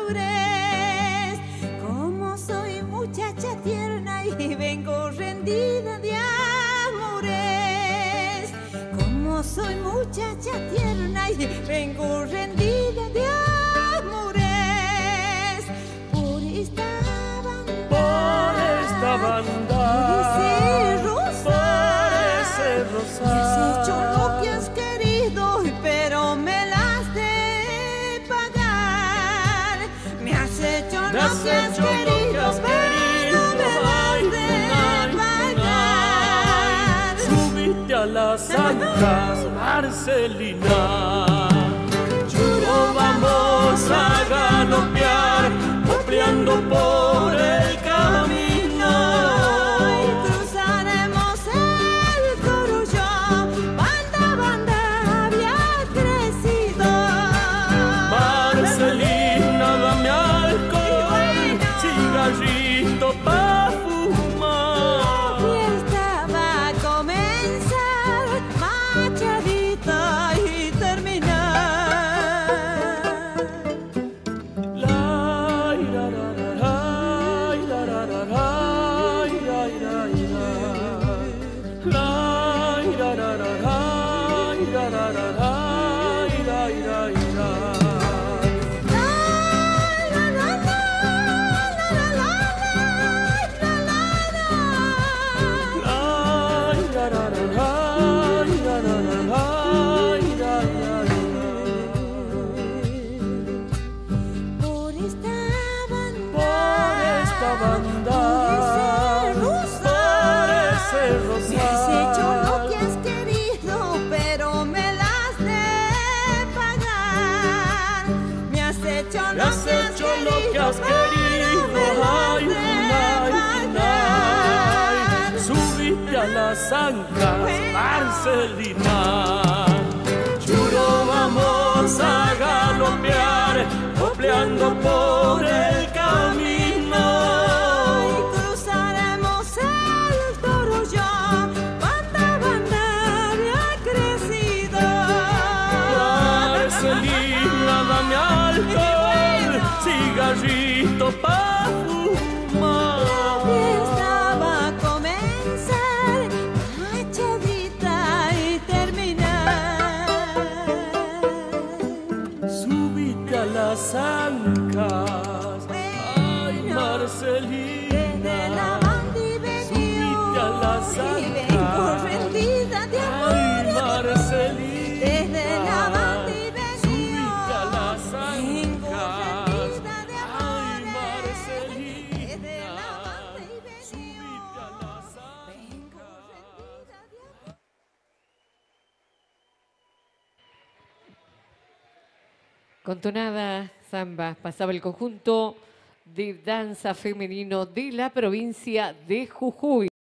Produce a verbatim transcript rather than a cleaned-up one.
madurez. Como soy muchacha tierna y vengo rendida de amores. Como soy muchacha tierna y vengo rendida de amores. Por esta banda, por esta banda, por ese rosal, por ese rosal. Me has hecho lo que has querido, pero me la has de pagar. Me has hecho Me lo has que has hecho lo que querido, has pero querido, me la has ay, de ay, pagar. Súbite a las ancas, Marcelina. Churo, vamos a galopear, copleando por el camino. Y cruzaremos el Corullo, banda, banda había crecido. Marcelina, dame alcohol, Y bueno, cigarrito pa' fumar. la fiesta va a comenzar, machadita y terminar. La, ira, ra, ra, ra, ira, ra, ra, ra, ira, ira, ira. La, ira, ra, ra, ra, ira, ra, ra, ra, ira, ira, ira. La, la, la, la, la, la, la, la, la, la. La, ira, ra, ra, ra, ira, ra, ra, ra, ira, ira, ira. Por esta banda, Por esta banda, por ese por rosal, ese me has hecho lo rosal. que has querido, pero me la has de pagar. Me has hecho Me lo has que has hecho lo que has querido, querido, pero me la ay, has de ay, pagar. ay. Súbite a las ancas, Marcelina. Churo, vamos a galopear, copleando por el camino. Y cruzaremos el Corullo, banda, banda había crecido. Marcelina, dame alcohol, cigarrito pa' fumar. La fiesta va a comenzar, machadita y terminar. Súbite a las ancas, ay, Marcelina. Desde la banda y Súbite a las y vengo ancas, rendida de ay, amor. Marcelina. Desde la banda y Súbite a las vengo ancas, rendida de ay, amores. Marcelina. Desde la banda y Súbite a las vengo ancas. rendida de amor. Con tonada samba pasaba el conjunto de danza femenino de la provincia de Jujuy.